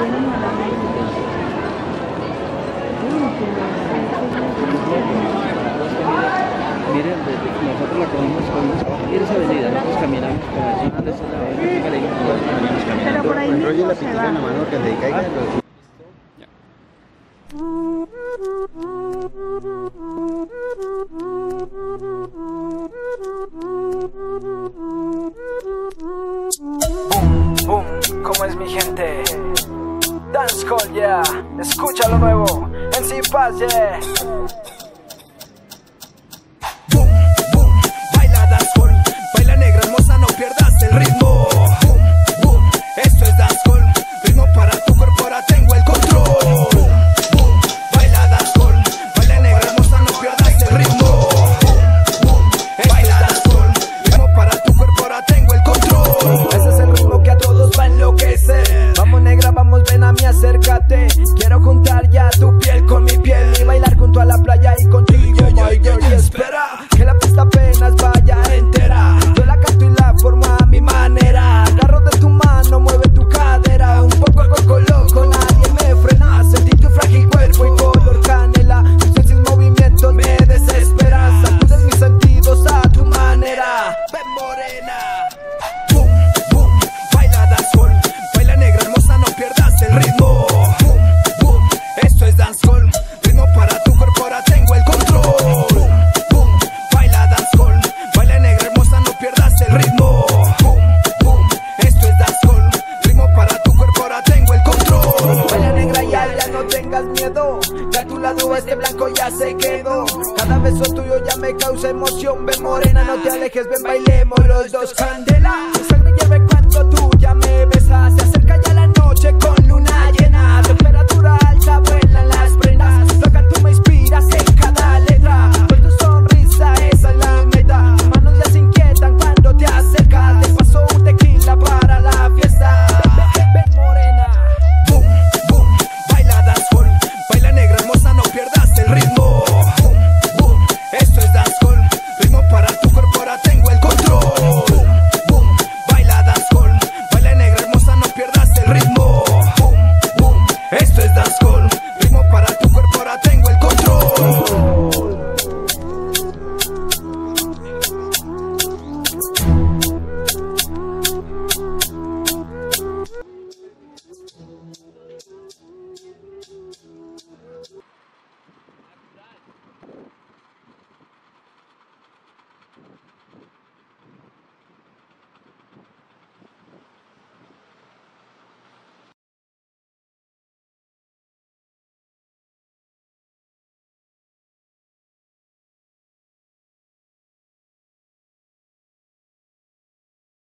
Miren, nosotros la cogimos abajo. Mira esa avenida, nosotros caminamos por allí. Pero por ahí Enrollen la mismo se pitica en la va. mano que le caiga. Boom, boom, ¿cómo es mi gente? Dancehall, yeah, escucha lo nuevo, en Sin Paz, yeah. Boom, boom, baila dancehall, baila negra hermosa, no pierdas el ritmo. Boom, boom, esto es dancehall, ritmo para tu cuerpo, ahora tengo el control. Boom, boom, baila dancehall, baila negra hermosa, no pierdas el ritmo. Boom, boom, baila dancehall, ritmo para tu cuerpo, ahora tengo el control. Ese es el ritmo que a todos va a enloquecer. Vamos negra, vamos, ven a mí, acércate. Quiero juntar ya tu piel con mi piel y bailar junto a la playa y contigo, my girl. Y espera que la pista apenas vaya entera. Yo la canto y la formo a mi manera. Agarro de tu mano, mueve tu cadera. Un poco loco, nadie me frena. Sentí tu frágil cuerpo y color canela. Tus sin movimientos me desesperan. Sacudes mis sentidos a tu manera. Ven morena. Boom, boom, baila dancehall, baila negra hermosa, no pierdas el ritmo. Boom, boom, esto es dancehall, ritmo para tu cuerpo, ahora tengo el control. Boom, boom, baila dancehall, baila negra hermosa, no pierdas el ritmo. Boom, boom, esto es dancehall, ritmo para tu cuerpo, ahora tengo el control. Baila negra ya no tengas miedo, ya a tu lado este blanco ya se quedó. Cada beso tuyo ya me causa emoción. Ven morena, no te alejes, ven bailemos los dos candela. Mi sangre hierve cuando tú ya me besas. Se acerca ya la noche con luna llena. Temperatura alta, vuelan las prendas. Loca, tú me inspiras en cada letra. Por tu sonrisa, esa es la meta. Tus manos ya se inquietan cuando te acercas. Te paso un tequila para la fiesta. Ven morena. Boom, boom, baila dancehall, baila negra hermosa, no pierdas el ritmo. Boom, boom, esto es dancehall, ritmo para tu cuerpo, ahora tengo el control. Boom, boom, baila dancehall, baila negra hermosa, no pierdas el ritmo.